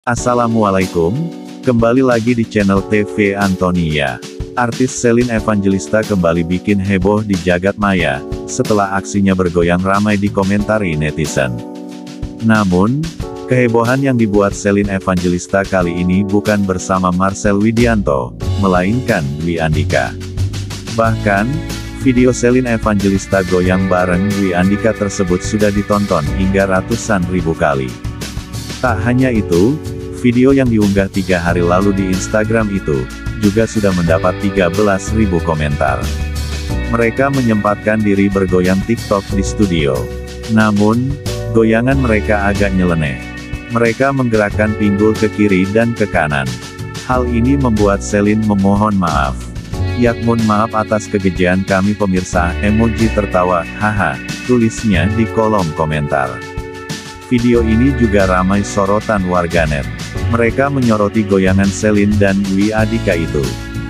Assalamualaikum, kembali lagi di channel TV Antonia. Artis Shelin Evangelista kembali bikin heboh di jagat maya, setelah aksinya bergoyang ramai dikomentari netizen. Namun, kehebohan yang dibuat Shelin Evangelista kali ini bukan bersama Marcel Widianto, melainkan Dwi Andika. Bahkan, video Shelin Evangelista goyang bareng Dwi Andika tersebut sudah ditonton hingga ratusan ribu kali. Tak hanya itu, video yang diunggah 3 hari lalu di Instagram itu, juga sudah mendapat 13.000 komentar. Mereka menyempatkan diri bergoyang TikTok di studio. Namun, goyangan mereka agak nyeleneh. Mereka menggerakkan pinggul ke kiri dan ke kanan. Hal ini membuat Shelin memohon maaf. "Yakmun maaf atas kegejian kami pemirsa," emoji tertawa, haha, tulisnya di kolom komentar. Video ini juga ramai sorotan warganet. Mereka menyoroti goyangan Shelin dan Dwi Andika itu.